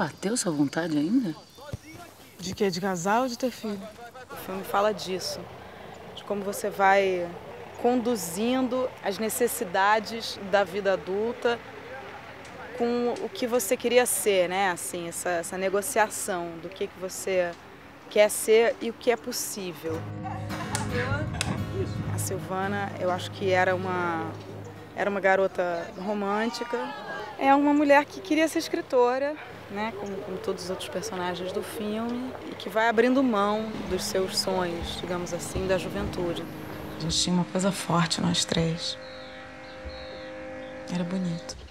bateu essa vontade ainda? De quê? De casar ou de ter filho? O filme fala disso, de como você vai conduzindo as necessidades da vida adulta com o que você queria ser, né? Assim, essa negociação do que você quer ser e o que é possível. A Silvana, eu acho que era uma garota romântica. É uma mulher que queria ser escritora, né? Como todos os outros personagens do filme, e que vai abrindo mão dos seus sonhos, digamos assim, da juventude. A gente tinha uma coisa forte, nós três. Era bonito.